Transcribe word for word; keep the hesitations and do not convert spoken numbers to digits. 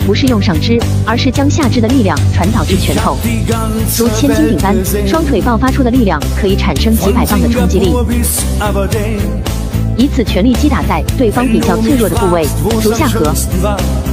不是用上肢，而是将下肢的力量传导至拳头。如千斤顶般，双腿爆发出的力量可以产生几百磅的冲击力，以此全力击打在对方比较脆弱的部位，如下颌。